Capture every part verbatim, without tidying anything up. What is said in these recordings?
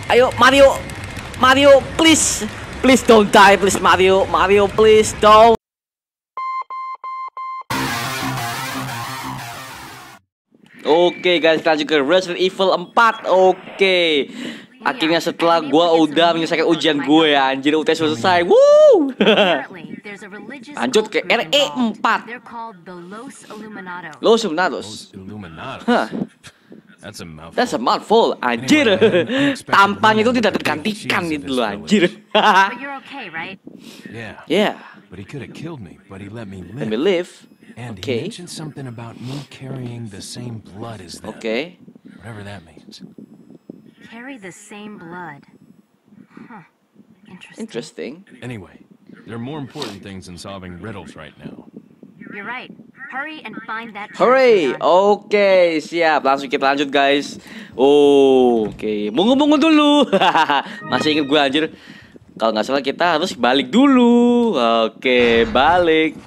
Ayo Mario, Mario, please, please don't die, please Mario, Mario, please don't. Oke guys, kita lanjut ke Resident Evil empat. Oke, akhirnya setelah gua udah menyelesaikan ujian gue ya, anjir U T S selesai. Woo! Lanjut ke R E empat. Los Illuminados. Hah. That's a mouthful, anjir. Tampangnya itu tidak tergantikan itu loh, anjir. Yeah. But he could have killed me, but he let me live. Let me live. And Okay. he mentioned something about me carrying the same blood as them. Okay. Whatever that means. Carry the same blood. Huh. Interesting. Interesting. Anyway, there are more important things than solving riddles right now. You're right. Hurry and find that. Hooray! Leon. Oke, siap. Langsung kita lanjut, guys. Oh, oke. Bungu-bungu dulu. Masih inget gue, anjir. Kalau nggak salah kita harus balik dulu. Oke, balik.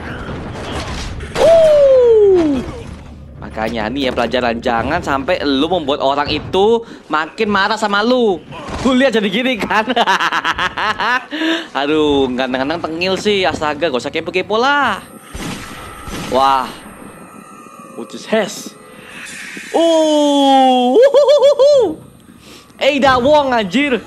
Uh. Makanya nih ya pelajaran, jangan sampai lu membuat orang itu makin marah sama lu. Gue lihat jadi gini kan. Aduh, kadang-kadang tengil sih. Astaga, gak usah kepo-kepo lah. Wah, what is this? Oh, Ada Wong anjir.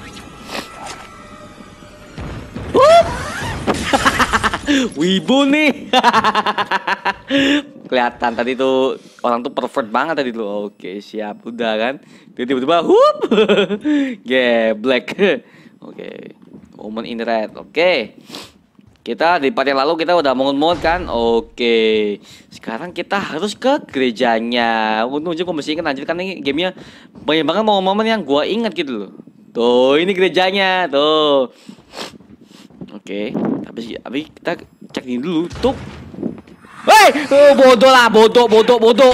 Wibu nih. Kelihatan tadi tuh orang tuh pervert banget tadi tuh. Oke, siap, udah kan. Tiba-tiba, hup, yeah, black. Oke, woman in red. Oke. Kita di part yang lalu kita udah mongut-mongut kan. Oke, sekarang kita harus ke gerejanya. Untung aja gue masih inget anjir, kan ini gamenya banyak banget momen-momen yang gue inget gitu loh. Tuh, ini gerejanya tuh. Oke, tapi tapi kita cek ini dulu tuh. Hei, oh, bodoh lah, bodoh, bodoh, bodoh.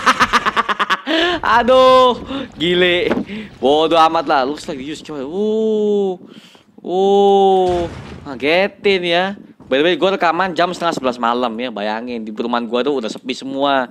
Aduh, gile, bodoh amat lah. Looks like use coy. Uh, uh. Ngagetin ya. By the way, gue rekaman jam setengah sebelas malam ya. Bayangin, di perumahan gue tuh udah sepi semua.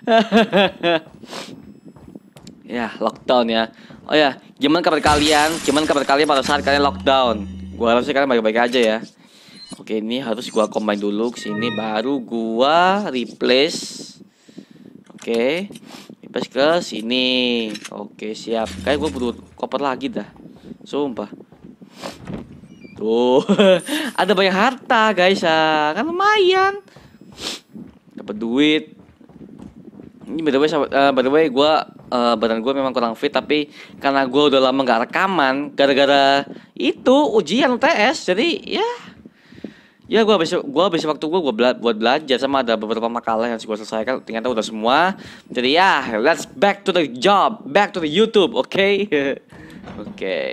Ya, lockdown ya. Oh ya, gimana kabar kalian? Gimana kabar kalian pada saat kalian lockdown? Gue harap sih kalian baik-baik aja ya. Oke, ini harus gue combine dulu ke sini, baru gue replace. Oke, replace ke sini. Oke, siap. Kayak gue butuh koper lagi dah. Sumpah. Tuh, ada banyak harta guys ya, kan lumayan, dapat duit. Ini by the way, uh, by the way, gue uh, badan gue memang kurang fit, tapi karena gue udah lama nggak rekaman, gara-gara itu ujian U T S, jadi ya, ya gue habis gue habis waktu gue gue bela buat belajar, sama ada beberapa makalah yang gue selesaikan, ternyata udah semua. Jadi ya, let's back to the job, back to the YouTube, oke? Okay? Oke. Okay.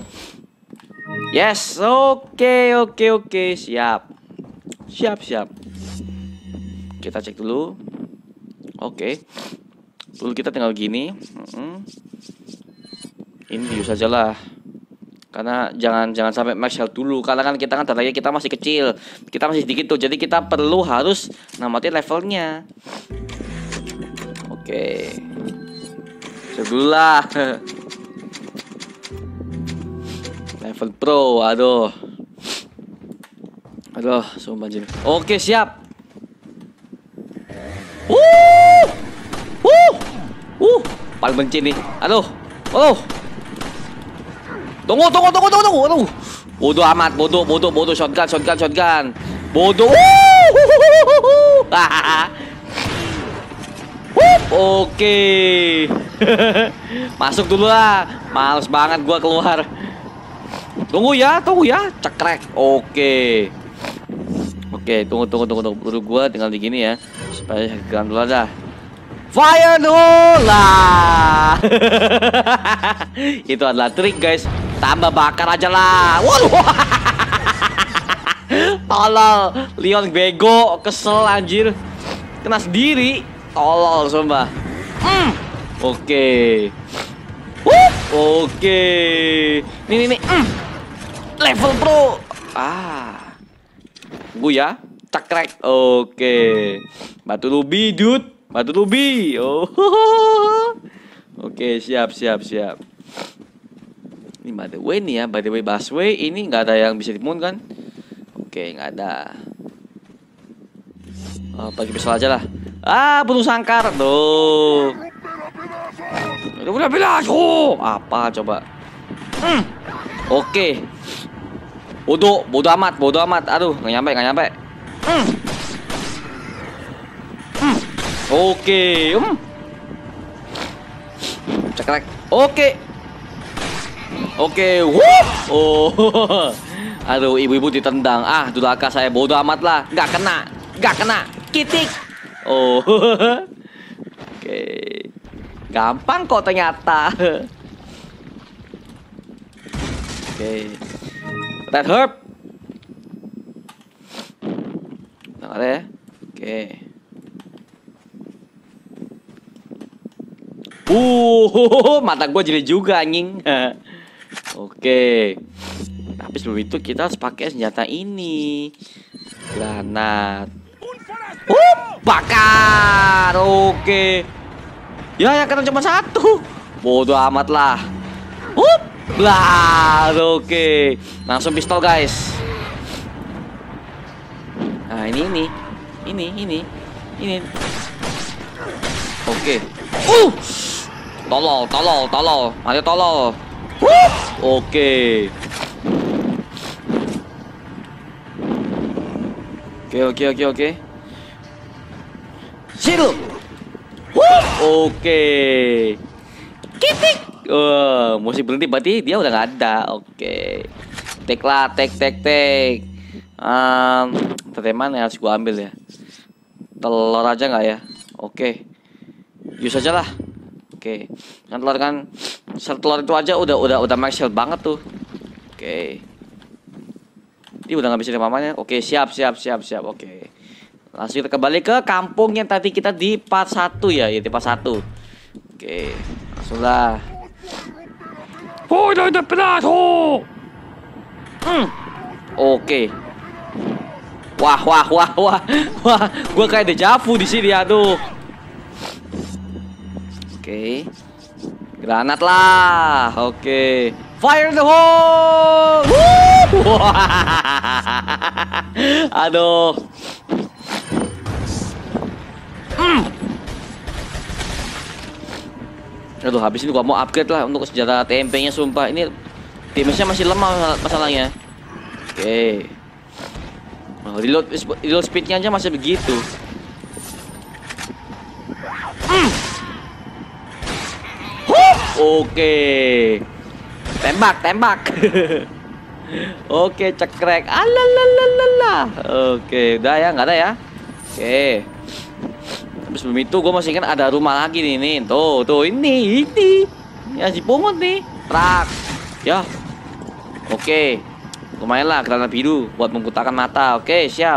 Yes, oke, okay, oke, okay, oke, okay. Siap, siap, siap. Kita cek dulu. Oke, okay. Dulu kita tinggal gini. Mm-hmm. Ini use aja lah. Karena jangan jangan sampai max health dulu. Karena kan kita kan datanya kita masih kecil, kita masih sedikit tuh. Jadi kita perlu harus namatin levelnya. Oke, okay. Cek dulu lah. Level pro, aduh, aduh, sumpah anjir. Oke, siap. Uh, uh, uh, paling benci nih. Aduh, aduh. Tunggu, tunggu, tunggu, tunggu, tunggu. Aduh, bodoh amat, bodoh, bodoh, bodoh. Shotgun, shotgun, shotgun. Bodoh. Uh, oke. Masuk dulu lah. Males banget gua keluar. Tunggu ya, tunggu ya, cekrek. Oke, oke, tunggu, tunggu, tunggu, tunggu. Buru gua tinggal di gini ya, supaya geram dulu aja. Fire dulu lah. Itu adalah trik guys. Tambah bakar aja lah. Waduh. Tolol, Leon bego, kesel anjir. Kena sendiri. Tolol sumpah. Mm. Oke. Uh, oke. Nih, nih, nih. Mm. Level pro. Ah. Bu ya. Cekrek. Oke. Batu rubi, dude. Batu rubi. Oh. Oke, siap, siap, siap. Ini by the way nih ya, by the way busway ini nggak ada yang bisa dimun kan? Oke, nggak ada. Oh, pakai pistol aja lah. Ah, bunuh sangkar tuh. Udah udah bilang, oh, apa coba? Hmm. Oke. Bodoh, bodoh amat, bodoh amat. Aduh, nggak nyampe, nggak nyampe. Hmm. Hmm. Oke, hmm. Cekrek. Oke. Oke, whoop. Oh. Aduh, ibu-ibu ditendang. Ah, durhaka saya, bodoh amat lah. Nggak kena, nggak kena. Kitik. Oh. Oke. Gampang kok ternyata. Oke. Red herb. Nggak ada ya? Oke. Uh, mata gue jadi juga anjing. Oke. Tapi sebelum itu kita harus pakai senjata ini. Granat. Uh, bakar. Oke. Ya, yang kena cuma satu. Bodoh amat lah. Uh, lah. Oke. Langsung pistol, guys. Nah, ini ini. Ini ini. Ini. Oke. Uh. Tolol, tolol, tolol. Mari tolol. Uh. Oke. Oke, oke, oke, oke. Situ. Uh. Oke. Kitik. Uh, musik berhenti berarti dia udah nggak ada. Oke. Tek lah, tek, tek, tek. Um, teman yang harus gua ambil ya. Telur aja nggak ya? Oke. Use aja lah. Oke. Kan telur kan sel telur itu aja udah udah udah max health banget tuh. Oke. Dia udah nggak bisa namanya. Oke, siap, siap, siap, siap. Oke. Langsung kita kembali ke kampung yang tadi kita di part satu ya, ya di part satu. Oke. Langsung lah. Oh, udah udah pedas. Oh. Hmm. Oke. Wah, wah, wah, wah. Wah, gua kayak dejavu di sini, aduh. Oke. Granat lah. Oke. Fire in the hole. Woo! Aduh. Hmm. Aduh, habis ini gua mau upgrade lah untuk senjata T M P-nya, sumpah. Ini damage-nya masih lemah masalahnya. Oke. Oh, reload, reload speed-nya aja masih begitu. Hmm. Oke. Tembak, tembak. Oke, cekrek. Alalalala. Oke, udah ya, nggak ada ya. Oke. Tapi sebelum itu gue masih ingat ada rumah lagi nih, nih. Tuh, tuh ini, ini. Ya si pungut nih. Trak. Ya. Oke. Lumayan lah granat biru buat membutakan mata. Oke, siap.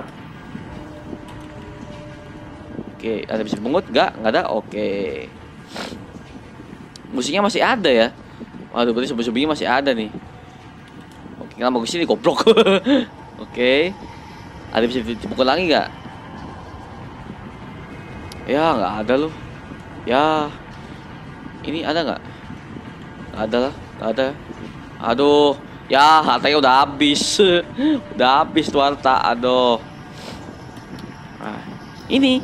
Oke, ada bisa pungut? Nggak, nggak ada. Oke. Musiknya masih ada ya. Waduh, berarti sebelum-sebelumnya masih ada nih. Oke, kita mau ke sini goblok. Oke. Ada bisa dipukul lagi nggak? Ya, nggak ada loh. Ya. Ini ada nggak? Nggak ada lah, nggak ada. Aduh, ya hartanya udah habis. Udah habis tuh harta. Aduh. Nah, ini.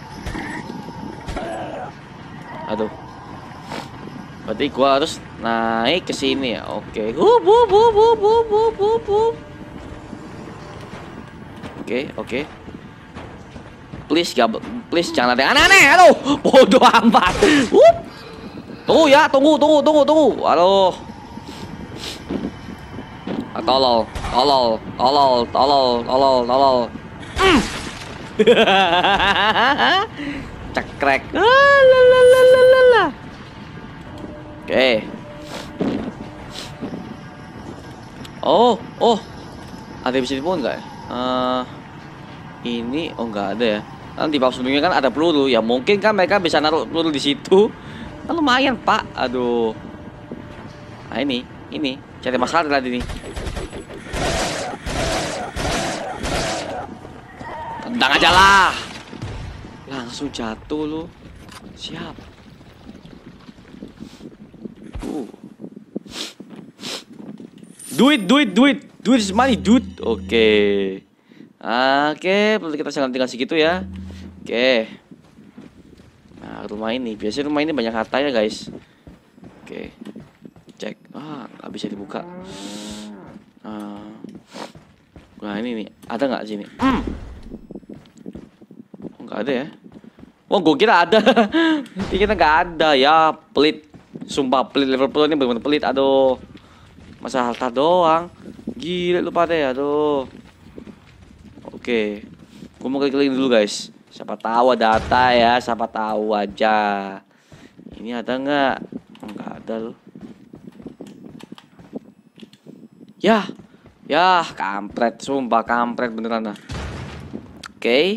Aduh. Berarti gua harus naik ke sini ya. Oke. Hup hup hup hup hup hup hup hup. Oke, oke. Please gak, please jangan ada yang aneh-aneh. Aduh, bodoh amat. Hup. Tunggu ya, tunggu, tunggu, tunggu, tunggu. Aduh. Ah, tolol, tolol, tolol, tolol, tolol, tolol. Mm. Cekrek. Lalalala. Oke. Oh, oh. Ada yang bisa dibunuh nggak? Uh, ini, oh nggak ada ya. Kan di bawah sebelumnya kan ada peluru. Ya mungkin kan mereka bisa naruh peluru di situ. Kan lumayan pak. Aduh. Nah ini, ini cari masalah tadi nih. Tendang aja lah. Langsung jatuh lu. Siap. Uh. Duit, duit, duit. Duit is money, dude. Oke. Oke, berarti kita sangat tinggal segitu ya. Oke. Nah, rumah ini. Biasanya rumah ini banyak hartanya, guys. Oke. Cek. Ah, nggak bisa dibuka. Ah. Nah, ini nih. Ada nggak sini? Hmm. Oh, nggak ada ya. Oh, gue kira ada. Kita nggak ada ya. Pelit. Sumpah pelit, level pro ini bener-bener pelit. Aduh. Masa harta doang. Gila lu pada ya. Aduh. Oke. Gue mau klik-klik dulu, guys. Siapa tahu ada data ya. Siapa tahu aja. Ini ada nggak? Nggak ada loh. Ya. Ya, kampret. Sumpah kampret beneran lah. Oke.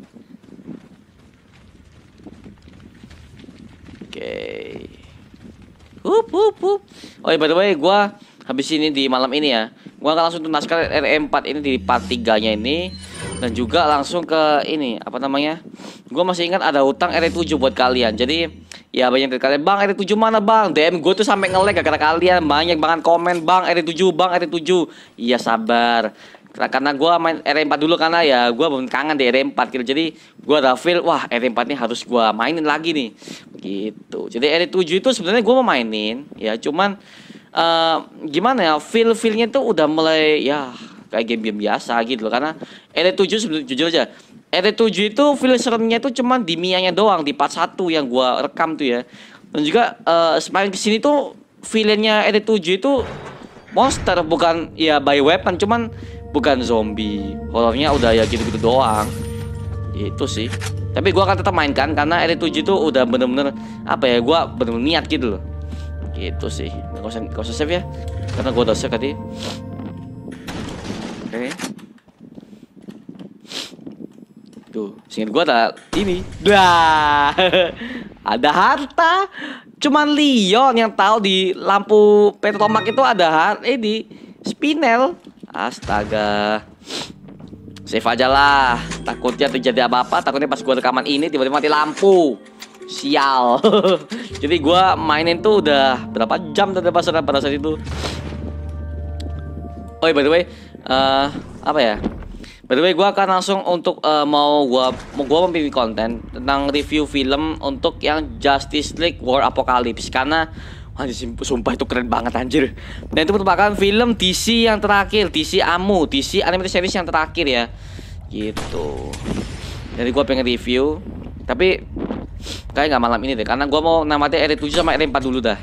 Oke. Hup hup hup. Oh ya, by the way, gua habis ini di malam ini ya, gua akan langsung tuntaskan R E empat ini di part tiga-nya ini. Dan juga langsung ke ini, apa namanya, gua masih ingat ada hutang R E tujuh buat kalian. Jadi ya banyak dari kalian, bang R E tujuh mana bang, D M gue tuh sampai nge-lag gara-gara kalian. Banyak banget komen, bang R E tujuh, bang R E tujuh. Iya sabar, karena gua main R E empat dulu, karena ya gua belum kangen di R E empat gitu. Jadi gua ada feel, wah R E empat ini harus gua mainin lagi nih gitu. Jadi R E tujuh itu sebenarnya gua mau mainin ya, cuman uh, gimana ya, feel feelnya tuh udah mulai ya kayak game-game biasa gitu loh. Karena R E tujuh sebenarnya jujur aja, R E tujuh itu feel seremnya itu cuman di Mia-nya doang, di part satu yang gua rekam tuh ya. Dan juga uh, semakin kesini tuh feelnya R E tujuh itu monster, bukan ya by weapon, cuman bukan zombie. Horornya udah ya gitu-gitu doang. Itu sih. Tapi gua akan tetap mainkan karena R E tujuh itu udah bener-bener apa ya, gua bener-bener niat gitu loh. Gitu sih. Gak usah, gak usah save ya, karena gua udah save tadi. Oke. Tuh, singkat gua ada ini. Dah. Ada harta. Cuman Leon yang tahu di lampu petromak itu ada harta ini spinel. Astaga. Save aja lah. Takutnya terjadi apa-apa. Takutnya pas gua rekaman ini tiba-tiba mati lampu. Sial. Jadi gua mainin tuh udah berapa jam tadi pas pada saat itu. Oh by the way, uh, apa ya? By the way, gua akan langsung untuk uh, mau gua mau gua memilih konten tentang review film untuk yang Justice League War Apocalypse, karena anjir, sumpah itu keren banget anjir. Dan itu merupakan film D C yang terakhir, D C A M U, D C Animated Series yang terakhir ya. Gitu. Jadi gua pengen review, tapi kayak nggak malam ini deh, karena gua mau namatin R E tujuh sama R E empat dulu dah.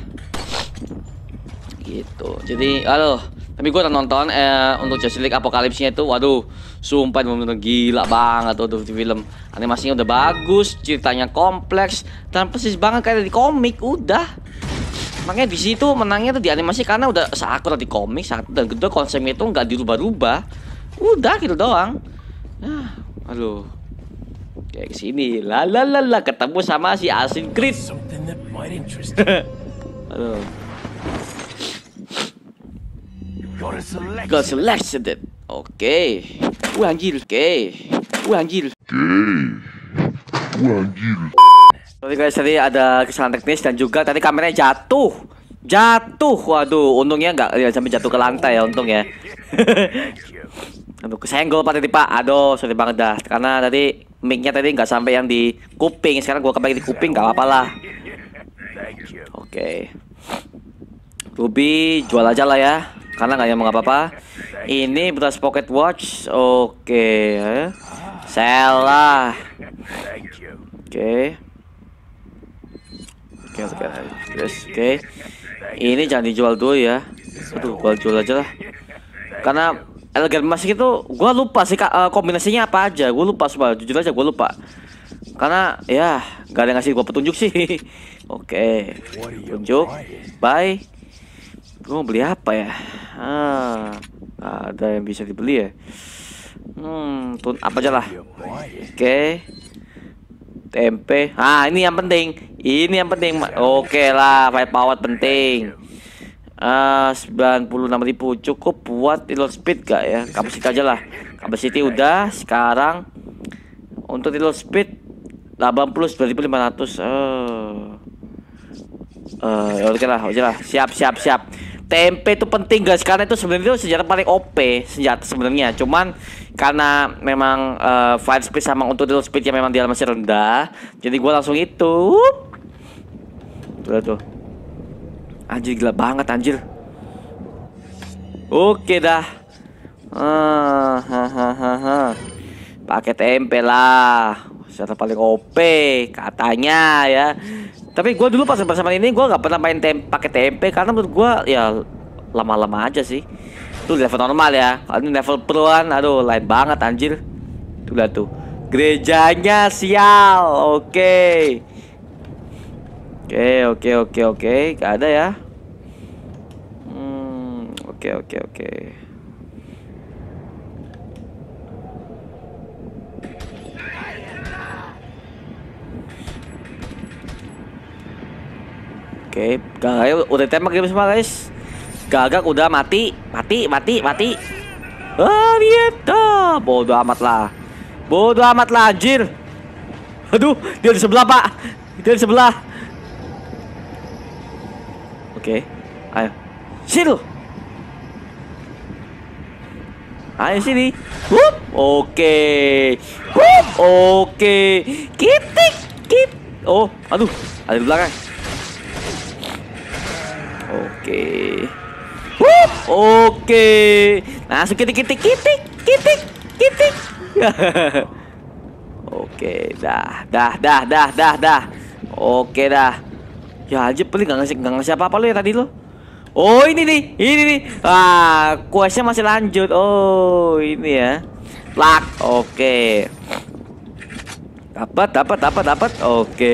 Gitu. Jadi, aduh, tapi gua udah nonton eh, untuk Justice League Apocalypse-nya itu, waduh, sumpah bener-bener gila banget tuh di film. Animasinya udah bagus, ceritanya kompleks, dan persis banget kayak di komik, udah. Makanya di situ menangnya tuh di animasi karena udah seakurat di komik, dan kedua konsepnya itu nggak dirubah-rubah, udah gitu doang. Nah, aduh, kayak kesini, lalalala ketemu sama si Assassin's Creed. Aduh, got selected. Oke, wah anjir, oke, wah anjir. Wah anjir. Sorry guys, tadi ada kesalahan teknis dan juga tadi kameranya jatuh. Jatuh, waduh, untungnya nggak ya, sampai jatuh ke lantai ya, untung ya. Aduh, kesenggol pak tadi pak, aduh, sorry banget dah. Karena tadi mic-nya tadi nggak sampai yang di kuping, sekarang gua kembali di kuping, nggak apa-apa lah. Oke, Ruby jual aja lah ya, karena nggak yang apa-apa. Ini beras pocket watch, oke, sell lah. Oke. Oke, oke, guys, oke. Ini jangan dijual dulu ya. Aduh, gua jual aja lah. Karena elegan masih itu, gua lupa sih uh, kombinasinya apa aja. Gua lupa, semua jujur aja gua lupa. Karena ya gak ada yang ngasih gua petunjuk sih. Oke, petunjuk. Bye. Gua mau beli apa ya? Ah, gak ada yang bisa dibeli ya. Hmm, tun apa aja lah. Oke. Tempe. Ah, ini yang penting. Ini yang penting. Oke lah, five power penting. Ah, sembilan puluh enam ribu cukup buat reload speed gak ya? Capacity aja lah. Capacity udah. Sekarang untuk reload speed delapan puluh sembilan ribu lima ratus. Eh. Eh, oke lah, oke lah. Siap, siap, siap. T M P itu penting guys, karena itu sebenarnya itu senjata paling O P senjata sebenarnya. Cuman karena memang uh, fire speed sama untuk reload speednya memang dia masih rendah, jadi gue langsung itu. Tuh tuh. Anjir gila banget anjir. Oke dah. Ah, hahaha. Pakai T M P lah, senjata paling O P katanya ya. Tapi gue dulu pas bersama ini gue nggak pernah main pakai T M P karena menurut gue ya lama-lama aja sih. Itu level normal ya. Kalau ini level pro-an, aduh lain banget anjir. Tuh lihat tuh. Gerejanya sial. Oke. Oke, oke, oke, oke. Gak ada ya. Hmm, oke, oke, oke. Oke, gagak udah tembak game semua guys. Gagak udah mati, mati, mati, mati. Ah, lihat, bodoh amat lah, bodoh amat lah anjir. Aduh, dia di sebelah pak, dia di sebelah. Oke, ayo, sini. Ayo sini. Wup, oke, wup, oke, kitik, kit. Oh, aduh, ada di belakang. Oke. Wup, oke. Langsung kitik kitik kitik kitik kitik. Oke, dah, dah, dah, dah, dah, dah. Oke dah. Ya aja paling nggak ngasih nggak ngasih apa-apa lo ya tadi lo. Oh ini nih, ini nih. Ah, questnya masih lanjut. Oh ini ya. Plak. Oke. Dapat, dapat, dapat, dapat. Oke.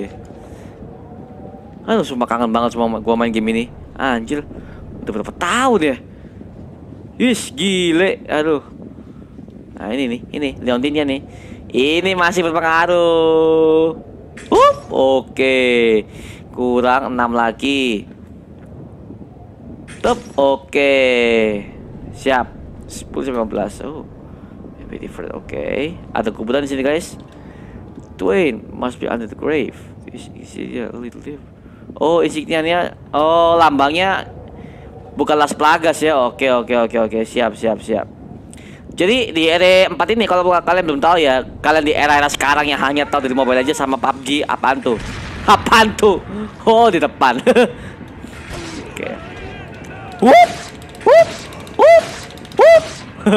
Aduh, sumpah kangen banget sama gua main game ini. Anjir, udah berapa tahun ya? Wis, gile. Aduh. Nah, ini nih, ini Leontinnya nih. Ini masih berpengaruh. Up, oke. Kurang enam lagi. Top, oke. Siap. sepuluh sampai lima belas. Oh. Maybe different. Oke. Ada kuburan di sini, guys. Twain must be under the grave. Is, is it a little different? Oh, insignianya, oh lambangnya bukan Las Plagas ya. Oke, oke, oke, oke. Siap, siap, siap. Jadi di R E empat ini kalau kalian belum tahu ya, kalian di era-era sekarang yang hanya tahu dari Mobile Legends sama P U B G, apaan tuh? Apaan tuh? Oh, di depan. Oke. Wup, wup, wup, wup.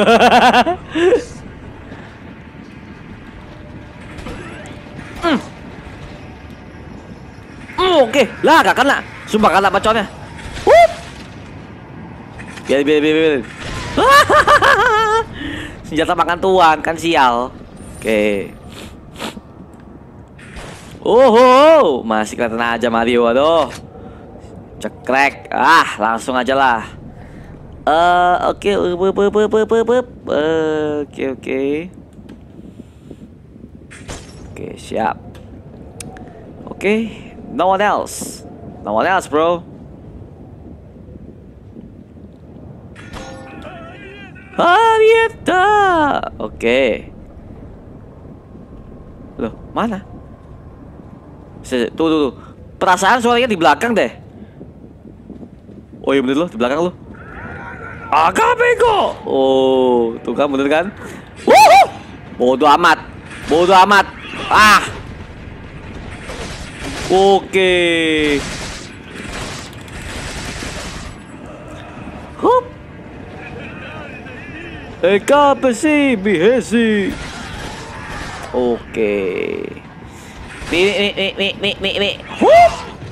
Hmm. Oh, oke, okay. Lah gak kena. Sumpah kena baconnya. Wup. Biar, biar, biar, biar. Senjata makan tuan, kan sial. Oke. Okay. Oh, oh, masih kelihatan aja Mario, aduh. Cekrek. Ah, langsung aja lah. Eh, oke, oke, oke. Oke, siap. Oke. Okay. No one else. No one else, bro. Arietta. Oke. Loh, mana? Tuh, tuh, tuh. Perasaan suaranya di belakang deh. Oh iya bener loh, di belakang lo. Agak bego. Oh, tuh kan bener kan? Wuhu. Bodoh amat. Bodoh amat. Ah. Oke. Hup. Eka besi bihesi. Oke. Nih nih nih nih nih nih nih. Hup.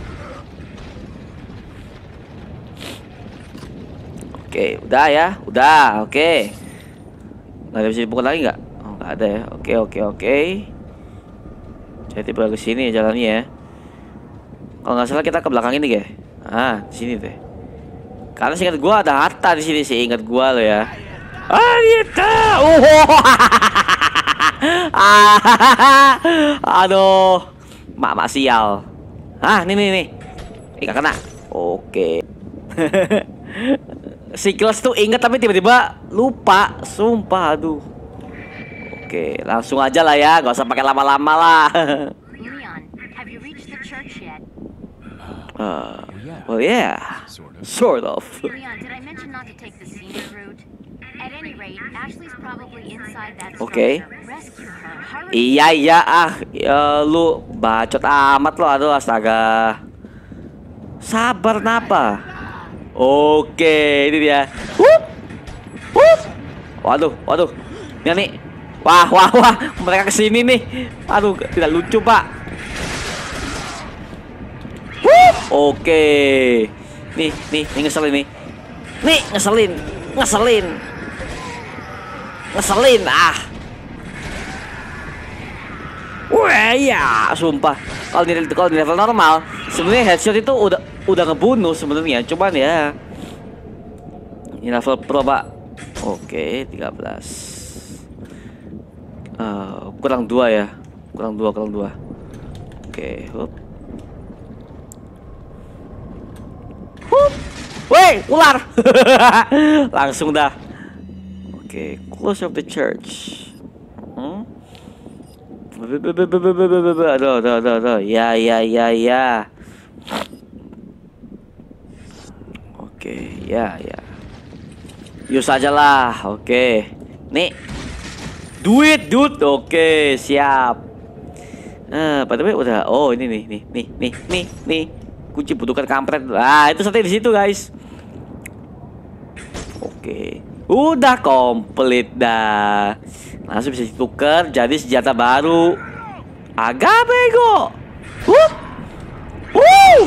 Oke, udah ya, udah. Oke. Nggak ada bisa dipukul lagi nggak? Oh, nggak ada ya. Oke, oke, oke. Jadi berapa ke sini jalannya ya. Kalau nggak salah kita ke belakang ini, guys. Ah, di sini deh. Karena seingat gua ada harta di sini sih, ingat gua lo ya. Ah, kita. Oh. Aduh. Mak mak sial. Ah, nih nih nih. Eh, nggak kena. Oke. Siklas tuh inget tapi tiba-tiba lupa. Sumpah, aduh. Oke, langsung aja lah ya, gak usah pakai lama-lama lah. Leon, have you reached the church yet? Uh, Uh, yeah, well yeah. sort of. Sort of. Leon, did I mention not to take the scenic route? At any rate, Ashley's probably inside that Oke. structure. Rescue her. Hurry. Iya iya ah, ya, lu bacot amat lo, aduh astaga. Sabar napa? Oke, ini dia. Wup, wup. Waduh, waduh. Ini nih. Wah, wah, wah. Mereka kesini nih. Aduh, tidak lucu pak. Wup. Oke. Nih, nih, nih ngeselin nih. Nih, ngeselin, ngeselin, ngeselin. Ah. Wah ya, sumpah. Kalau di kalau di level normal, sebenarnya headshot itu udah udah ngebunuh sebenarnya. Cuman ya, ini level pro pak. Oke, tiga belas. Uh, kurang dua ya, kurang dua, kurang dua. Oke, hup. Hup. Woi, ular. Langsung dah. Oke, close of the church. Hmm? Aduh, aduh, aduh, aduh. Ya, ya, ya, ya. Oke, ya, ya. Use aja lah. Oke. Nih. Duit, dude. Oke, siap. Eh, pada udah. Oh, ini nih, nih, nih, nih, nih, nih. Kunci butuhkan kampret. Ah, itu sate di situ, guys. Oke. Udah komplit dah. Langsung bisa ditukar jadi senjata baru. Agak bego. Wup. Wuh.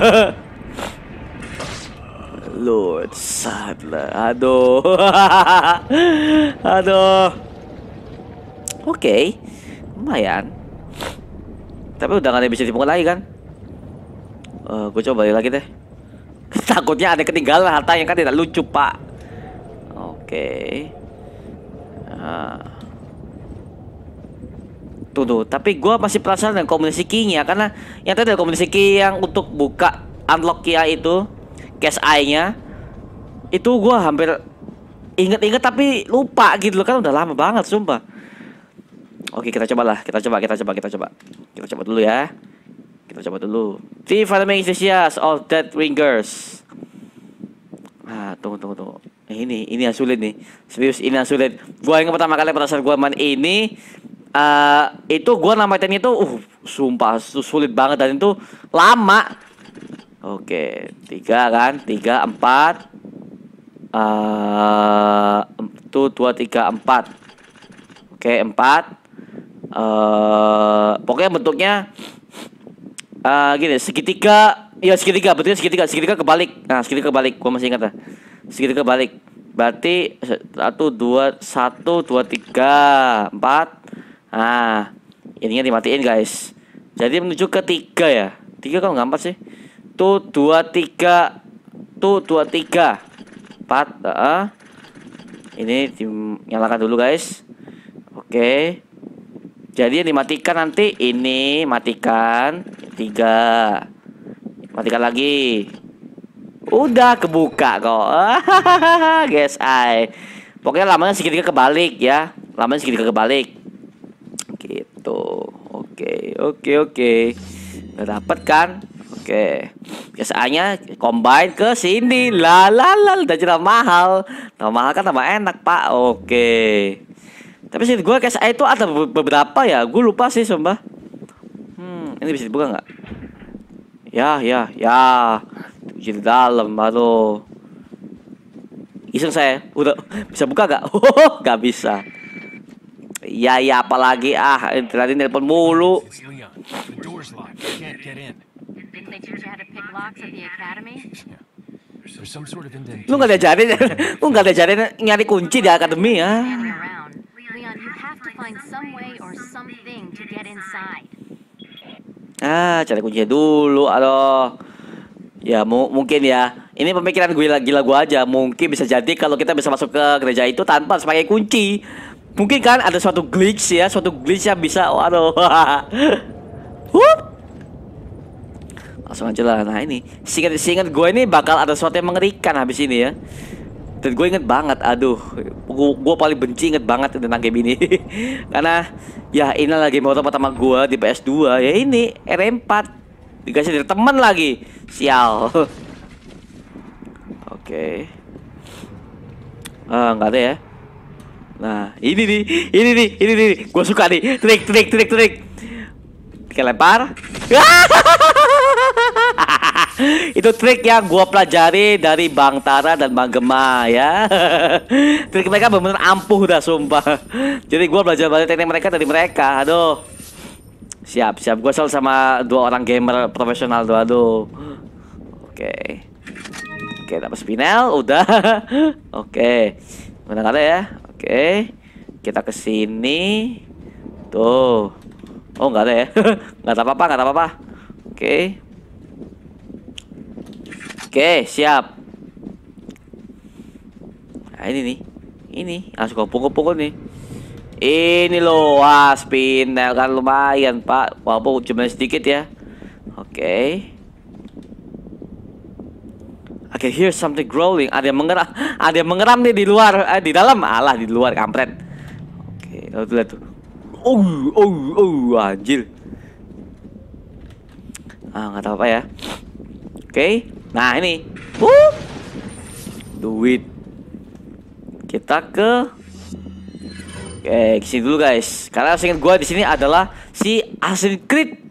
Lord sadlah. Aduh. Aduh. Oke. Lumayan. Tapi udah gak ada yang bisa dipukul lagi kan? Uh, gue coba balik lagi deh. Takutnya ada ketinggalan harta yang kan tidak lucu pak. Oke. Nah. Tuh tuh. Tapi gue masih penasaran dengan kombinasi key-nya, karena yang tadi ada kombinasi key yang untuk buka unlock ya itu cash eye-nya. Itu gue hampir inget-inget tapi lupa gitu loh, kan udah lama banget sumpah. Oke, kita cobalah, kita coba, kita coba, kita coba. Kita coba dulu ya. Kita coba dulu. The Following Instances of Death Ringers. Ah, tunggu, tunggu, tunggu. Eh, ini, ini yang sulit nih. Serius, ini yang sulit. Gua yang pertama kali pada saat gua main ini, uh, itu gua namatin itu, uh, sumpah sulit banget dan itu lama. Oke, tiga kan, tiga, empat, uh, itu dua, tiga, empat. Oke, empat. Uh, pokoknya bentuknya. Uh, gini, segitiga, ya segitiga, betulnya segitiga, segitiga kebalik. Nah, segitiga kebalik, gua masih ingat lah. Segitiga kebalik. Berarti satu, dua, satu, dua, tiga, empat. Nah, ininya dimatiin guys. Jadi menuju ke tiga ya. Tiga kalau nggak empat sih. Tuh dua, tiga, tuh dua, tiga, empat. Uh, ini dinyalakan dulu guys. Oke. Jadi yang dimatikan nanti ini matikan. Tiga. Matikan lagi. Udah kebuka kok. Guys, ay. Pokoknya lamanya segitiga kebalik ya. Lamanya segitiga kebalik. Gitu. Oke, oke, oke. Udah dapet kan? Oke. Guys, A-nya combine ke sini. La la la, udah jelas mahal. Tambah mahal kan tambah enak, Pak. Oke. Tapi sih gue guys, A itu ada beberapa ya. Gue lupa sih, sumpah. Hmm, ini bisa dibuka nggak? Ya, ya, ya. Di dalam, aduh. Iseng saya, udah bisa buka gak? Oh, gak bisa. Ya, ya, apalagi ah, tadi nelpon mulu. It's Leon. The door's locked. You can't get in. Didn't they teach you how to pick locks at the academy? Yeah. There's some sort of indentation. Lu gak diajarin, lu gak diajarin nyari kunci di akademi ya? Standing around. Leon, you have to find some way or something to get inside. Ah, cari kuncinya dulu, aduh. Ya mu mungkin ya. Ini pemikiran gue gila gue aja. Mungkin bisa jadi kalau kita bisa masuk ke gereja itu tanpa harus pakai kunci. Mungkin kan ada suatu glitch ya, suatu glitch yang bisa, waduh. Hup. Langsung aja lah. Nah ini, seingat seingat gue ini bakal ada sesuatu yang mengerikan habis ini ya. Dan gue inget banget, aduh, gue, gue paling benci inget banget tentang game ini. Karena ya ini lagi motor pertama gue di P S dua. Ya ini R empat dikasih dari teman lagi. Sial. Oke. Ah, nggak ada ya. Nah, ini nih, ini nih, ini nih, gue suka nih, trik, trik, trik, trik. Kita lempar. Itu trik yang gue pelajari dari Bang Tara dan Bang Gema ya. Trik mereka benar-benar ampuh dah, sumpah. Jadi gue belajar banyak teknik mereka dari mereka. Aduh. Siap, siap. Gue selalu sama dua orang gamer profesional tuh, aduh. Oke. Oke, dapat spinel, udah. Oke. Mana ada ya? Oke, kita ke sini. Tuh. Oh, nggak ada ya. Nggak ada apa-apa, nggak ada apa-apa. Oke. Oke, siap. Nah, ini nih. Ini langsung pukul-pukul nih. Ini loh, wah, spinel kan lumayan, Pak. Walaupun cuma sedikit ya. Oke. I can hear something growling. Ada yang mengeram, ada yang mengeram nih di luar, eh, di dalam, alah di luar kampret. Oke, lihat tuh, lihat tuh. Oh, oh, oh, anjir. Ah, nggak tahu apa ya. Oke, nah ini, uh, duit. Kita ke, oke, kesini dulu guys. Karena seingat gue di sini adalah si Assassin's Creed.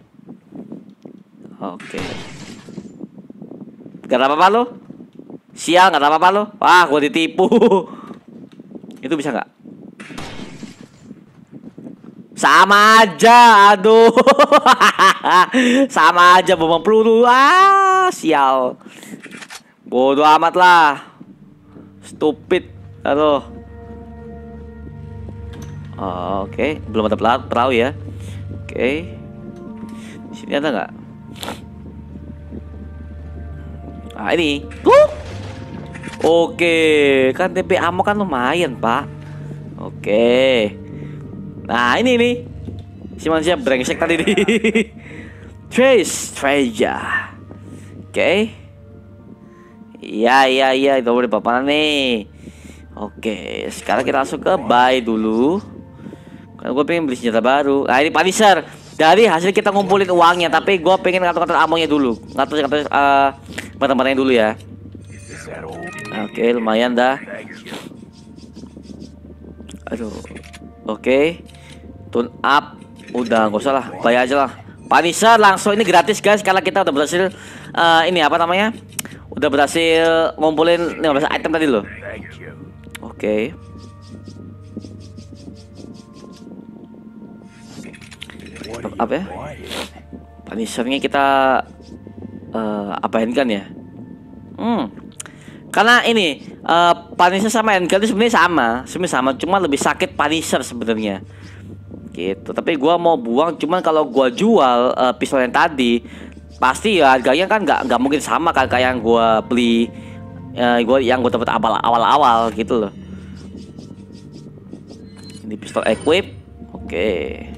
Oke. Gak ada apa-apa lo? Sial, gak ada apa-apa lo? Wah, gue ditipu. Itu bisa nggak? Sama aja, aduh. Sama aja bom peluru. Ah, sial. Bodoh amat lah. Stupid. Aduh. Oh, oke, okay. Belum ada perahu ya. Oke. Okay. Di sini ada nggak? Nah, ini. Tuh. Oke, kan T P ammo kan lumayan, Pak. Oke. Nah, ini nih. Si manusia brengsek tadi nih. Trace treasure. Oke. Iya, iya, iya, itu udah paparan nih. Oke, sekarang kita langsung ke buy dulu. Karena gue pengen beli senjata baru. Nah, ini Punisher. Dari hasil kita ngumpulin uangnya, tapi gue pengen ngatur-ngatur amonya dulu. Ngatur-ngatur uh, barang-barangnya dulu ya. Oke, lumayan dah. Aduh. Oke. Tune up. Udah, gak usah lah, bayar aja lah. Punisher langsung, ini gratis guys. Karena kita udah berhasil uh, ini apa namanya, udah berhasil ngumpulin lima belas item tadi loh. Oke. Apa ya? Punishernya kita uh, apain kan ya? Hmm. Karena ini uh, Punisher sama Endgun itu sebenarnya sama, sebenarnya sama, cuma lebih sakit Punisher sebenarnya. Gitu. Tapi gua mau buang, cuman kalau gua jual uh, pistol yang tadi, pasti ya harganya kan nggak nggak mungkin sama kan kayak yang gua beli, uh, gua yang gua dapat awal-awal gitu loh. Ini pistol equip. Oke.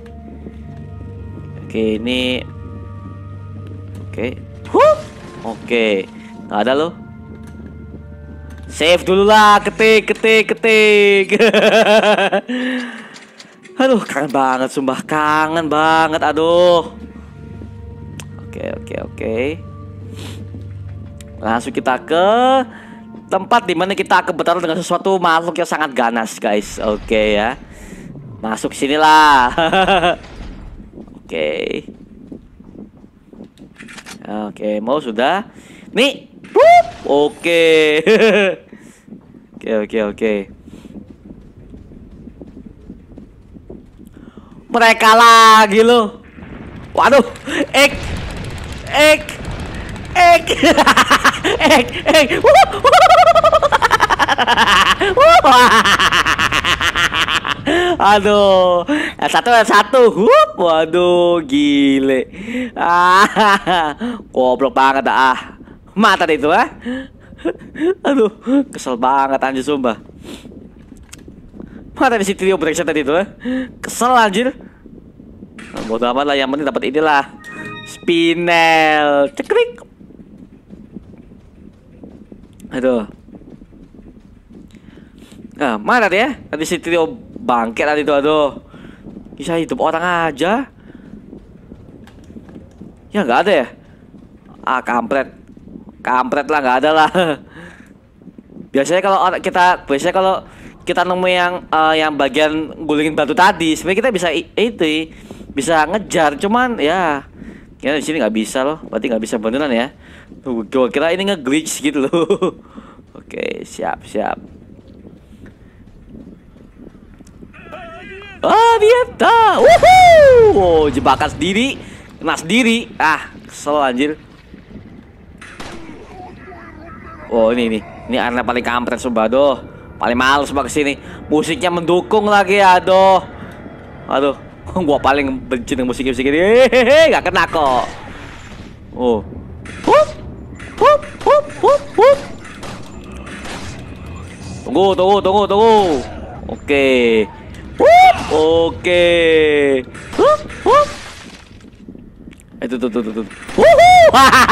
Oke, ini. Oke. Huh. Oke. Nggak ada loh. Save dulu lah, ketik, ketik, ketik. Aduh, kangen banget, sumpah kangen banget, aduh. Oke, oke, oke. Langsung kita ke tempat dimana kita akan bertarung dengan sesuatu makhluk yang sangat ganas, guys. Oke ya. Masuk sinilah. Oke. Oke, mau sudah. Nih. Wup, oke. Oke, oke, oke. Mereka lagi loh. Waduh, ek. Ek. Ek. Ek, ek. Aduh, satu satu, Hup. Waduh, gile. Ah, goblok banget ah. Mata itu ah. Aduh, kesel banget anjir sumpah. Mata di si trio brengsek tadi itu ah. Kesel anjir. Nah, bodo amat lah, yang penting dapat inilah. Spinel, cekrik. Aduh. Nah, mana dia? Tadi si trio bangkit tadi itu, aduh. Bisa hidup orang aja. Ya nggak ada ya? Ah, kampret. Kampret lah, nggak ada lah. Biasanya kalau orang kita biasanya kalau kita nemu yang uh, yang bagian gulingin batu tadi, sebenarnya kita bisa i- itu bisa ngejar, cuman ya kita di sini nggak bisa loh. Berarti nggak bisa beneran ya. Tuh, gua kira ini nge-glitch gitu loh. Oke, siap, siap. Ah, dia dah. Wuhuu. Oh, jebakan sendiri, kena sendiri. Ah, kesel anjir. Oh, ini nih. Ini arena paling kampret sumpah, aduh. Paling males banget kesini. Musiknya mendukung lagi, aduh. Aduh, gua paling benci dengan musik-musik ini. Hehehe, gak kena kok. Oh. Hup. Hup, hup, hup, hup. Tunggu, tunggu, tunggu, tunggu. Oke. Hup, oke. Hup, hup. Itu tuh tuh tuh tuh. Wuhuu.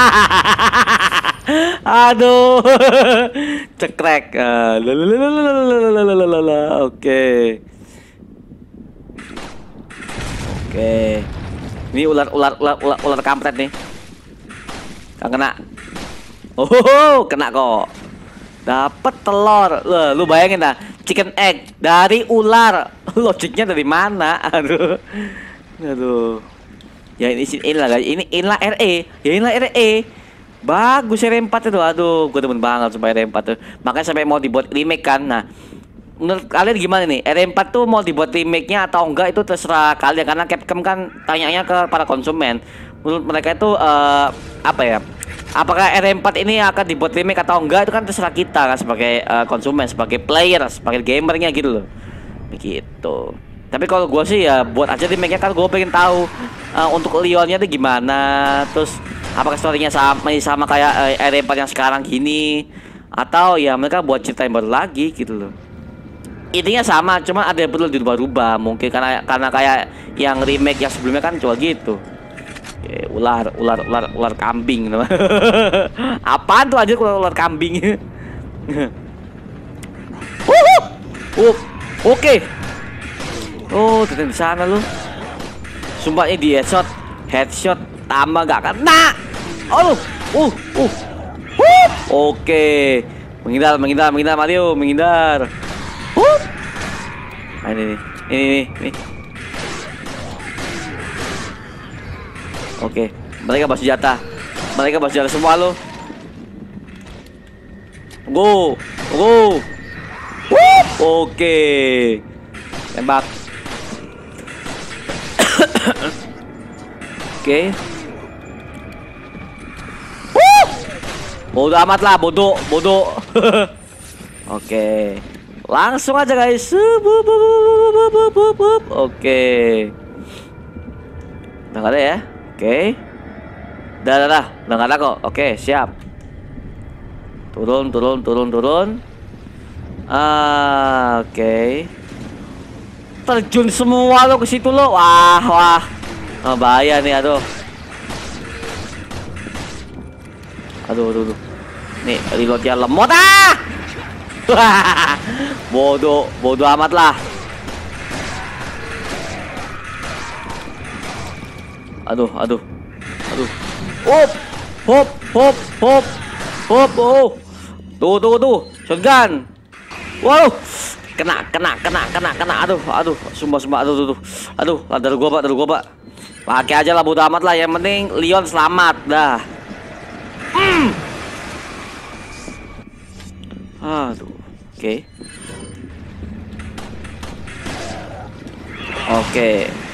Aduh. Cekrek. Oke. Oke. Ini ular ular ular ular, ular kampret nih. Gak kena. Oh, kena kok. Dapat telur. Loh, lu bayangin dah, chicken egg dari ular. Logiknya dari mana? Aduh. Aduh. Ya ini inilah guys. Ini inilah R E. Ya inilah R E. Bagus R E empat itu. Aduh, gue demen banget supaya R E empat tuh. Makanya sampai mau dibuat remake kan. Nah, menurut kalian gimana nih? R E empat tuh mau dibuat remake-nya atau enggak itu terserah kalian, karena Capcom kan tanyanya ke para konsumen. Menurut mereka itu uh, apa ya? Apakah R E empat ini akan dibuat remake atau enggak itu kan terserah kita kan sebagai uh, konsumen, sebagai player, sebagai gamernya gitu loh. Begitu. Tapi kalau gue sih ya buat aja remake-nya, kan gue pengen tahu uh, untuk Leonnya tuh gimana. Terus apakah story-nya sama sama kayak uh, R E empat yang sekarang gini, atau ya mereka buat cerita yang baru lagi gitu loh. Intinya sama, cuma ada yang perlu dirubah-rubah mungkin karena karena kayak yang remake yang sebelumnya kan cuma gitu. Oke, ular ular ular ular kambing. Apaan tuh aja ular, ular kambing? uh, uh, Oke. Oh, ternyata di sana lu. Sumpahnya di headshot, headshot tambah gak kena. Oh, uh, uh, uh. Oke, menghindar, menghindar, menghindar, Mario, menghindar. Uh. Nah, ini, nih, ini, ini, ini. Oke, mereka bawa senjata, mereka bawa senjata semua lo. Go, go. Uh. Oke, tembak. Oke. Uh. Bodoh amat lah, bodoh, bodoh. Oke. Langsung aja guys. Oke. Udah gak ada ya? Oke. Udah, udah, udah. Udah gak ada kok. Oke, siap. Turun, turun, turun, turun. Ah, oke. Terjun semua lo ke situ lo. Wah, wah. Oh, bahaya nih, aduh. Aduh, aduh, aduh. Nih, reloadnya lemot ah. Bodoh, bodoh amat lah. Aduh, aduh. Aduh. Hop, hop, hop, hop. Hop, oh. Tuh, tuh, tuh. Shotgun. Wow. Kena, kena, kena, kena, kena. Aduh, aduh. Sumpah, sumpah. Aduh, aduh, aduh. Aduh, ladar gua, Pak. Ladar gua, Pak. Pakai aja lah, bodo amat lah. Yang penting Leon selamat dah. Mm. Aduh. Oke. Okay. Oke. Okay.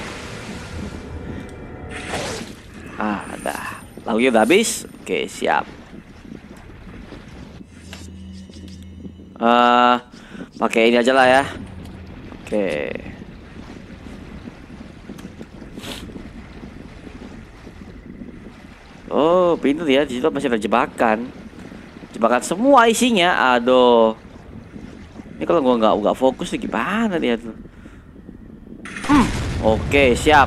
Ah, dah. Lagunya udah habis. Oke, okay, siap. Uh, pakai ini aja lah ya. Oke. Okay. Oh, pintu ya. Di situ masih ada jebakan. Jebakan semua isinya. Aduh. Ini kalau gua nggak nggak fokus nih gimana dia tuh? Hmm. Oke, siap.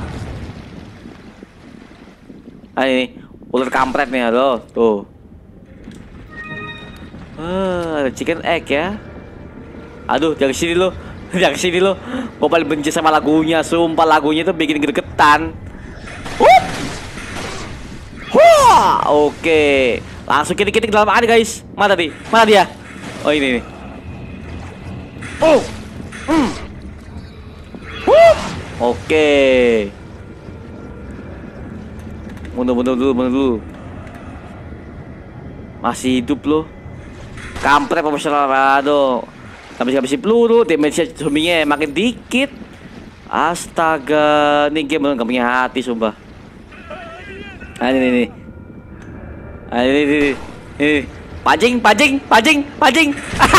Ah, ini ular kampret nih, aduh. Tuh. Ah, ada chicken egg ya. Aduh, jangan sini lo. Jangan sini lo. Gua paling benci sama lagunya. Sumpah lagunya tuh bikin gregetan. Hup. Wah, oke. Langsung kitik-kitik dalam air guys. Mana tadi? Mana dia? Oh ini nih. Oh. Hmm. Wuh. Oke. Mundur mundur dulu, mundur dulu. Masih hidup loh. Kampret profesional Rado. Tapi habisin peluru, damage zombie-nya makin dikit. Astaga, ini game bener gak punya hati sumpah. Ah ini ini. Ah ini ini. Ini. Pajing, pajing, pajing, pajing.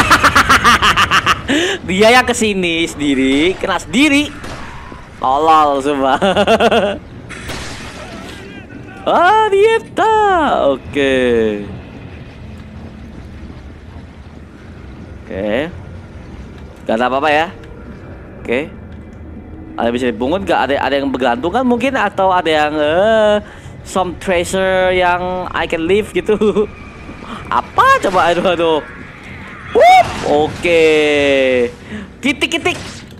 Dia yang kesini sendiri, kena sendiri. Tolol sumpah. Ah, Dieta. Oke. Oke. Gak ada apa-apa ya. Oke. Ada bisa dibungut gak? Ada ada yang bergantung kan mungkin, atau ada yang uh, some treasure yang I can leave gitu. Apa coba, aduh aduh. Wup, oke. Kitik-kitik.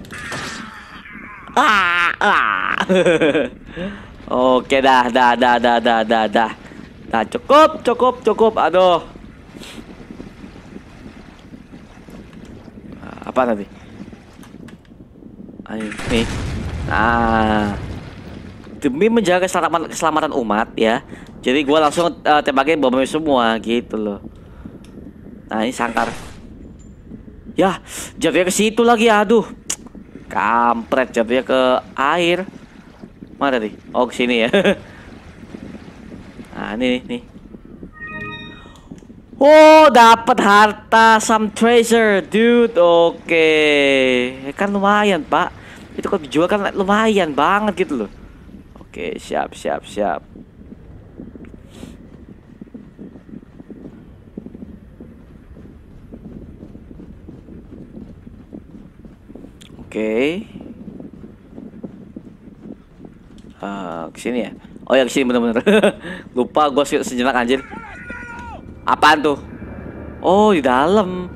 Ah, ah. Oke dah, dah, dah, dah, dah, dah, dah. Dah cukup, cukup, cukup. Aduh. Apa tadi? Ayo, nih. Nah, demi menjaga keselamatan, keselamatan umat ya. Jadi gua langsung uh, tembakin bom semua gitu loh. Nah, ini sangkar. Ya, jatuhnya ke situ lagi. Aduh. Kampret, jatuhnya ke air. Mana tadi? Oh, ke sini ya. Nah, ini nih. Oh, dapat harta some treasure, dude. Oke, kan lumayan, Pak. Itu kalau dijual kan lumayan banget gitu loh. Oke, siap, siap, siap. Oke. Uh, kesini ya? Oh ya, kesini bener-bener. Lupa gue sejenak anjir. Apaan tuh? Oh, di dalam.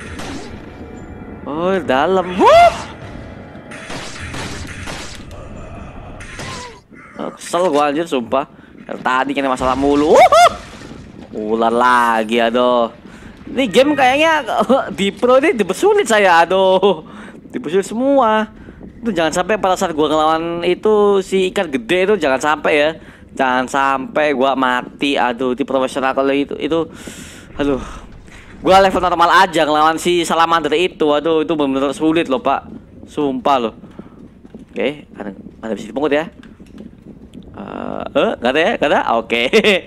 Oh, di dalam. Wuh! Oh, kesel gua anjir sumpah. Tadi kan masalah mulu. Ular lagi, aduh. Ini game kayaknya di pro ini dipersulit saya, aduh. Dipersulit semua. Itu jangan sampai pada saat gua ngelawan itu si ikan gede itu jangan sampai ya. Jangan sampai gua mati. Aduh, di profesional kalau itu itu aduh. Gua level normal aja ngelawan si salamander itu. Aduh, itu benar-benar sulit loh, Pak. Sumpah loh. Oke, ada ada bisa dipungut ya? Eh, uh, gak ada ya? Gak ada? Oke.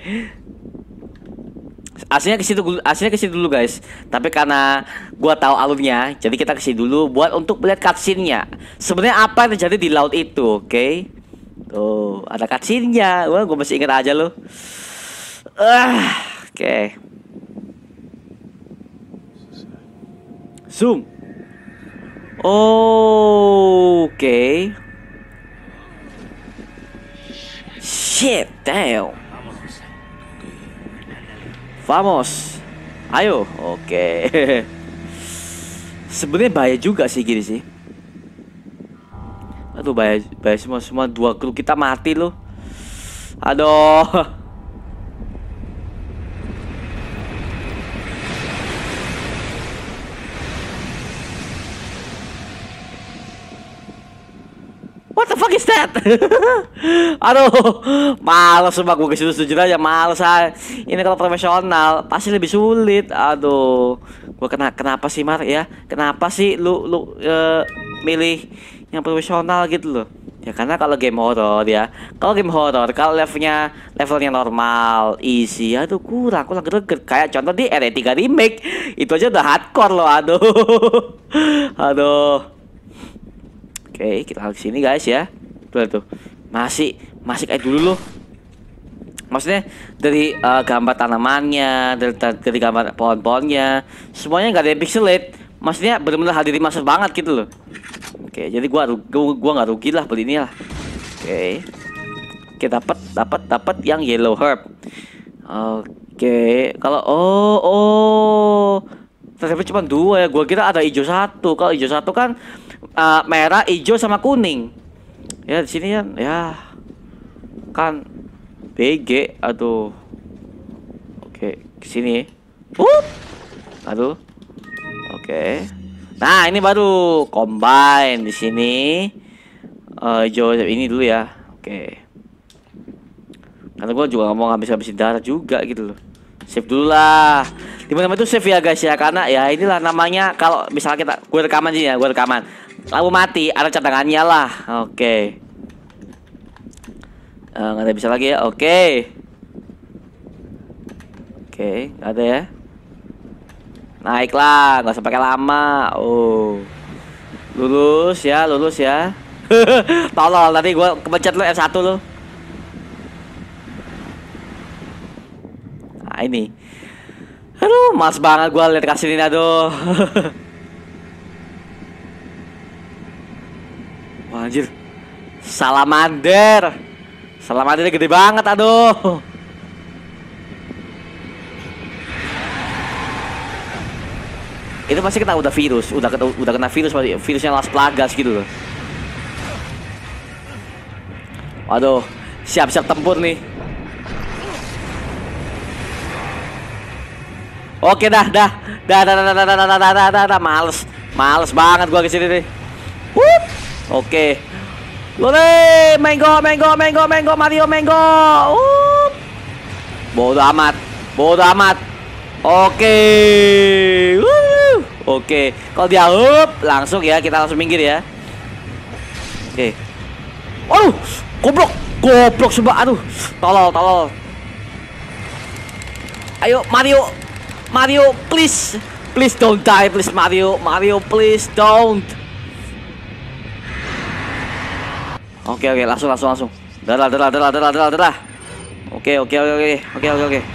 Aslinya ke situ, aslinya ke situ dulu, guys. Tapi karena gua tahu alurnya, jadi kita ke situ dulu buat untuk melihat cutscene-nya. Sebenarnya apa yang terjadi di laut itu, oke? Okay? Tuh, ada cutscene-nya. Wah, gue masih ingat aja loh. Ah, oke. Okay. Zoom. Oh, oke. Okay. Shit, damn. Vamos. Ayo, oke. Okay. Sebenarnya bahaya juga sih gini sih. Aduh, bahaya, bahaya semua semua dua kru kita mati loh. Aduh. What the fuck is that? Aduh, males sumpah gue kesitu sejujur aja males ah. Ini kalau profesional pasti lebih sulit. Aduh, gue kena kenapa sih Mar ya? Kenapa sih lu lu uh, milih yang profesional gitu loh? Ya karena kalau game horror ya, kalau game horror kalau levelnya levelnya normal, easy, aduh kurang kurang greget. Kayak contoh di R E tiga remake itu aja udah hardcore loh. Aduh, aduh. Oke, kita ke sini guys ya. Tuh tuh. Masih masih kayak dulu loh. Maksudnya dari uh, gambar tanamannya, dari, dari gambar pohon-pohonnya, semuanya nggak ada yang pixelate. Maksudnya benar-benar hadir master banget gitu loh. Oke, jadi gua gua, gua nggak rugi lah beli ini lah. Oke. Oke, dapat dapat dapat yang yellow herb. Oke, kalau oh oh ternyata cuma dua ya. Gua kira ada hijau satu. Kalau hijau satu kan uh, merah, hijau sama kuning. Ya di sini kan ya kan B G. Aduh. Oke, ke sini. Uh. Aduh. Oke. Nah, ini baru combine di sini. Uh, Joseph ini dulu ya. Oke. Karena gue juga nggak mau ngabis-ngabisin darah juga gitu loh. Save dulu lah. Teman-teman itu save ya guys ya. Karena ya inilah namanya. Kalau misalnya kita, gue rekaman sih ya, gue rekaman. Lalu mati, ada cadangannya lah. Oke. Uh, nggak ada bisa lagi ya. Oke. Oke, nggak ada ya. Naiklah, nggak usah pakai lama. Oh, lulus ya, lulus ya. Tolol, tadi gue kepencet lo F satu lo. Nah ini, aduh, males banget gue lihat kasih ini, aduh. Wah, anjir, salamander, salamandernya gede banget, aduh. Itu pasti kita udah virus, udah kena, udah kena virus, virusnya Las Plagas gitu loh. Waduh, siap-siap tempur nih. Oke dah, dah, dah, dah, dah, dah, dah, dah, dah, dah, dah, dah, dah, males, males banget gua kesini nih. Wup, oke. Lole, Mango, Mango, Mango, Mango, Mario, Mango. Wup. Bodoh amat, bodoh amat. Oke. Wup. Oke, kalau dia up langsung ya, kita langsung minggir ya. Oke. Aduh, goblok, goblok coba, aduh, tolol, tolol. Ayo Mario, Mario, please, please don't die, please Mario, Mario, please don't. Oke, oke, langsung, langsung, langsung. Darah, darah, darah, darah, darah, darah. Oke, oke, oke, oke, oke, oke, oke.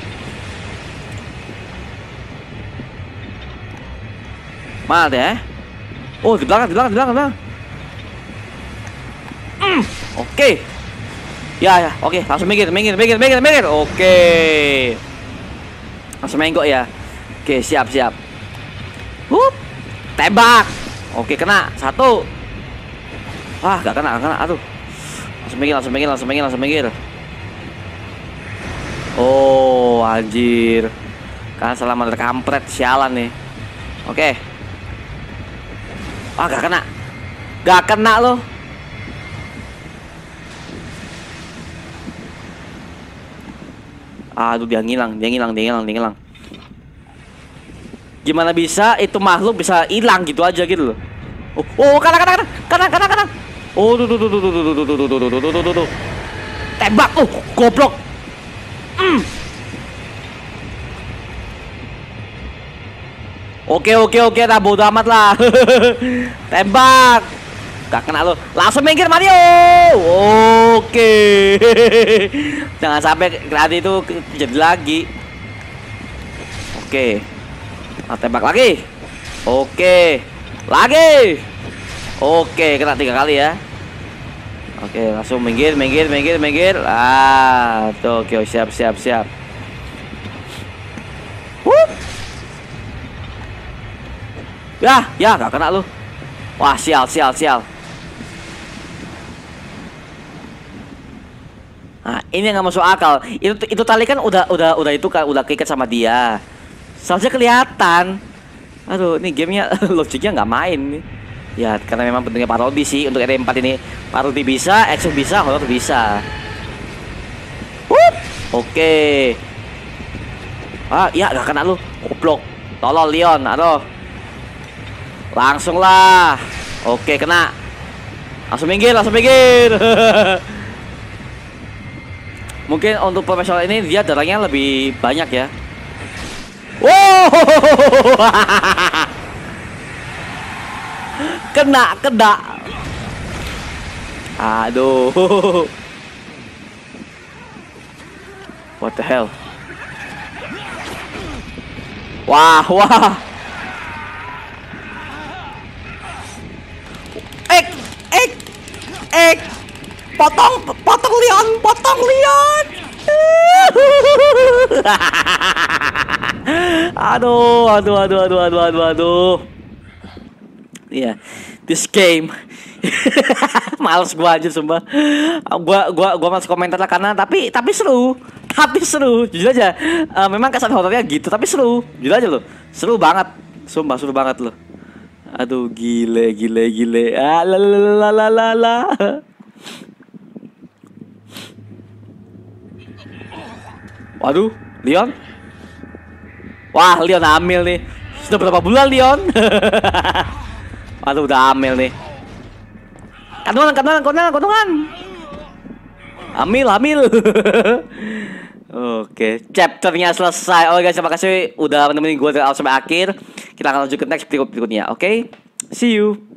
Mana deh? Oh, di belakang, di belakang, di belakang, di belakang. Mm, oke. Okay. Ya, ya, oke, okay. Langsung minggir, minggir, minggir, minggir, minggir. Oke. Okay. Langsung menggok ya. Oke, okay, siap, siap. Hup. Tembak. Oke, okay, kena. Satu. Wah, gak kena, gak kena. Aduh. Langsung minggir, langsung minggir, langsung minggir, langsung minggir. Oh, anjir. Kan selama ada kampret, sialan nih. Oke. Okay. Ah, gak kena. Gak kena loh. Aduh, dia ngilang, dia ngilang, dia ngilang, dia ngilang. Gimana bisa itu makhluk bisa hilang gitu aja gitu loh. Oh, oh, kena, kena, kena, kena, kena, kena. Oh, tuh, tuh, tuh, tuh, tuh, tuh, tuh, tuh, tuh, tuh, tuh, tuh, tuh, tuh. Tembak, oh, goblok. Mm. Oke, oke, oke, nah bodo amat lah. Tembak. Gak kena lo. Langsung minggir Mario. Oke. Jangan sampai tadi itu jadi lagi. Oke. Nah, tembak lagi. Oke. Lagi. Oke, kena tiga kali ya. Oke, langsung minggir, minggir, minggir, minggir. Ah, tuh, oke, siap, siap, siap. Wup. Ya, ya, gak kena lu. Wah, sial, sial, sial. Nah, ini yang gak masuk akal. Itu itu tali kan udah udah udah itu kan udah keikat sama dia. Seharusnya kelihatan. Aduh, ini gamenya logiknya nggak main nih. Ya, karena memang bentuknya parodi sih untuk R E empat ini. Parodi bisa, action bisa, horror bisa. Wup. Oke. Ah, ya gak kena lu. Goblok. Tolol Leon, aduh. Langsung lah. Oke, kena. Langsung minggir, langsung minggir. Mungkin untuk profesional ini dia darahnya lebih banyak ya. Wow. Kena, kena. Aduh. What the hell? Wah, wah. Ek, ek, ek. Potong, potong Leon, potong Leon. Aduh, aduh, aduh, aduh, aduh, aduh, aduh. Iya, yeah, this game. Males gua aja sumpah. Gua gua gua masuk komentar lah karena tapi tapi seru. Tapi seru, jujur aja. Uh, memang kesan horornya gitu, tapi seru. Jujur aja loh. Seru banget. Sumpah, sumpah banget loh. Aduh, gile, gile, gile. Ah, la la la la la la. Waduh, Leon. Wah, Leon hamil nih. Sudah berapa bulan Leon? Waduh, udah hamil nih. Kandungan, kandungan, kandungan, kandungan. Hamil, hamil. Oke, chapternya selesai. Oke guys, terima kasih udah menemenin gue dari awal sampai akhir. Kita akan lanjut ke next berikut berikutnya. Oke, see you.